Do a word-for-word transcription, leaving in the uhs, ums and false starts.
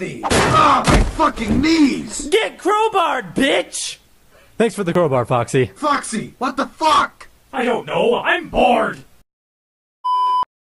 Kathy! Ah, my fucking knees! Get crowbarred, bitch! Thanks for the crowbar, Foxy. Foxy, what the fuck? I don't know, I'm bored!